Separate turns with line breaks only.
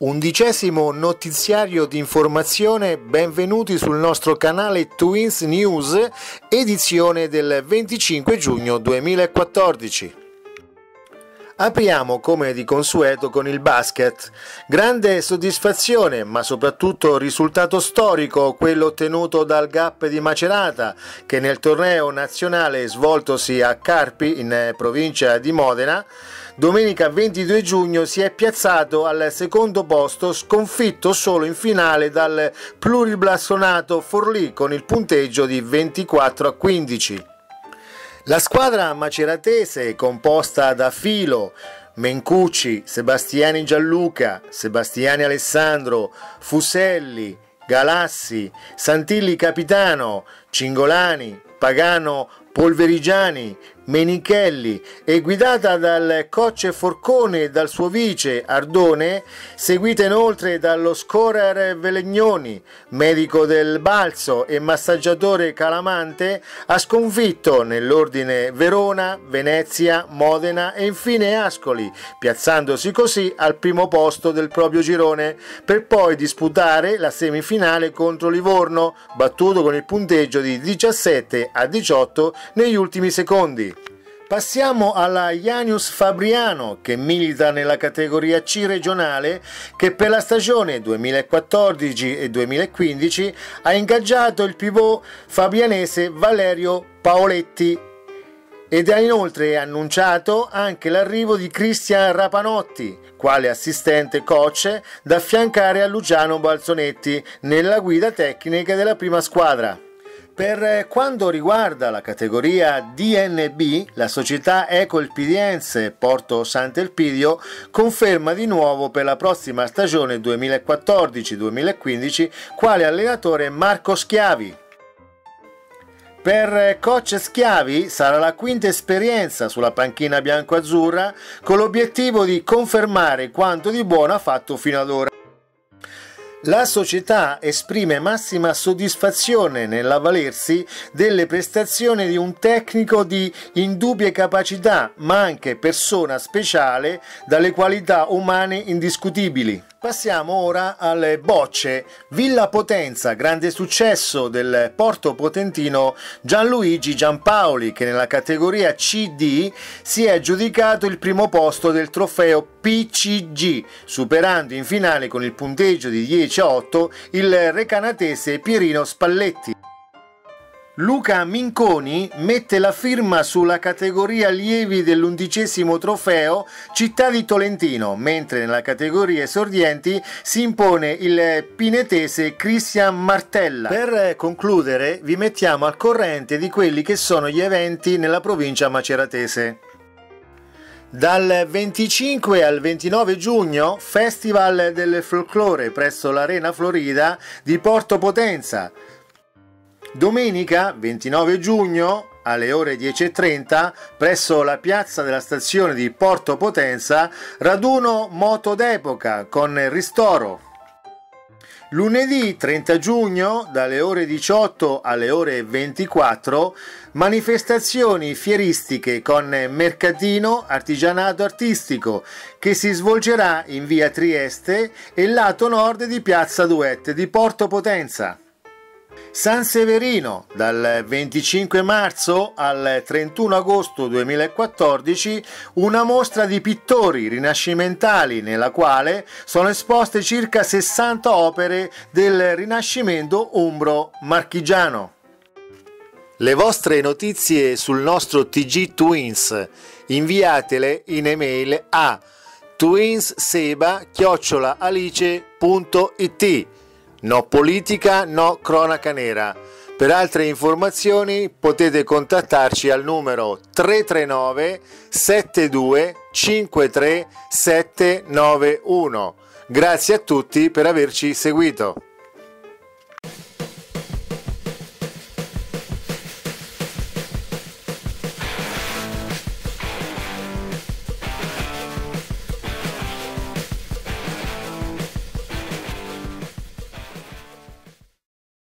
Undicesimo notiziario di informazione, benvenuti sul nostro canale Twins News, edizione del 25 giugno 2014. Apriamo come di consueto con il basket. Grande soddisfazione, ma soprattutto risultato storico, quello ottenuto dal Gap di Macerata, che nel torneo nazionale svoltosi a Carpi, in provincia di Modena, domenica 22 giugno si è piazzato al secondo posto, sconfitto solo in finale dal pluriblasonato Forlì con il punteggio di 24-15. La squadra maceratese, composta da Filo, Mencucci, Sebastiani Gianluca, Sebastiani Alessandro, Fuselli, Galassi, Santilli Capitano, Cingolani, Pagano Polverigiani, Menichelli e guidata dal coach Forcone e dal suo vice Ardone, seguita inoltre dallo scorer Velegnoni, medico del Balzo e massaggiatore Calamante, ha sconfitto nell'ordine Verona, Venezia, Modena e infine Ascoli, piazzandosi così al primo posto del proprio girone, per poi disputare la semifinale contro Livorno, battuto con il punteggio di 17-18 negli ultimi secondi. Passiamo alla Janius Fabriano, che milita nella categoria C regionale, che per la stagione 2014 e 2015 ha ingaggiato il pivot fabrianese Valerio Paoletti ed ha inoltre annunciato anche l'arrivo di Cristian Rapanotti, quale assistente coach da affiancare a Luciano Balzonetti nella guida tecnica della prima squadra. Per quanto riguarda la categoria DNB, la società Ecolpidiense Porto Sant'Elpidio conferma di nuovo per la prossima stagione 2014-2015 quale allenatore Marco Schiavi. Per coach Schiavi sarà la quinta esperienza sulla panchina bianco-azzurra con l'obiettivo di confermare quanto di buono ha fatto fino ad ora. La società esprime massima soddisfazione nell'avvalersi delle prestazioni di un tecnico di indubbie capacità, ma anche persona speciale dalle qualità umane indiscutibili. Passiamo ora alle bocce. Villa Potenza, grande successo del Porto Potentino Gianluigi Giampaoli, che nella categoria CD si è aggiudicato il primo posto del trofeo PCG, superando in finale con il punteggio di 10-8 il recanatese Pierino Spalletti. Luca Minconi mette la firma sulla categoria allievi dell'11° trofeo Città di Tolentino, mentre nella categoria esordienti si impone il pinetese Cristian Martella. Per concludere vi mettiamo al corrente di quelli che sono gli eventi nella provincia maceratese. Dal 25 al 29 giugno Festival del Folklore presso l'Arena Florida di Porto Potenza. Domenica 29 giugno alle ore 10:30 presso la piazza della stazione di Porto Potenza raduno moto d'epoca con ristoro. Lunedì 30 giugno dalle ore 18 alle ore 24 manifestazioni fieristiche con mercatino artigianato artistico che si svolgerà in via Trieste e lato nord di piazza Duet di Porto Potenza. San Severino, dal 25 marzo al 31 agosto 2014, una mostra di pittori rinascimentali nella quale sono esposte circa 60 opere del Rinascimento umbro-marchigiano. Le vostre notizie sul nostro TG Twins, inviatele in email a twinsseba@alice.it. No politica, no cronaca nera. Per altre informazioni potete contattarci al numero 339 72 53 791. Grazie a tutti per averci seguito.